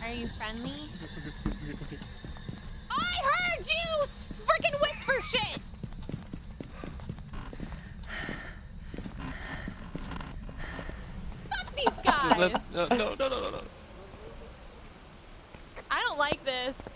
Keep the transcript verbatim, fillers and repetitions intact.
Are you friendly? I heard you freaking whisper shit! Fuck these guys! No, no, no, no, no, no. I don't like this.